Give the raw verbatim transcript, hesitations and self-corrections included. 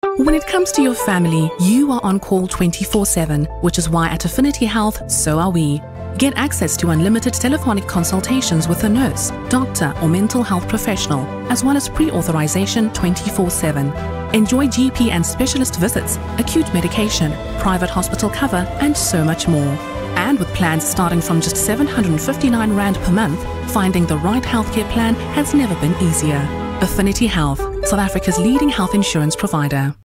When it comes to your family, you are on call twenty-four seven, which is why at Affinity Health, so are we. Get access to unlimited telephonic consultations with a nurse, doctor or mental health professional, as well as pre-authorization twenty-four seven. Enjoy G P and specialist visits, acute medication, private hospital cover and so much more. And with plans starting from just seven hundred fifty-nine rand per month, finding the right healthcare plan has never been easier. Affinity Health, South Africa's leading health insurance provider.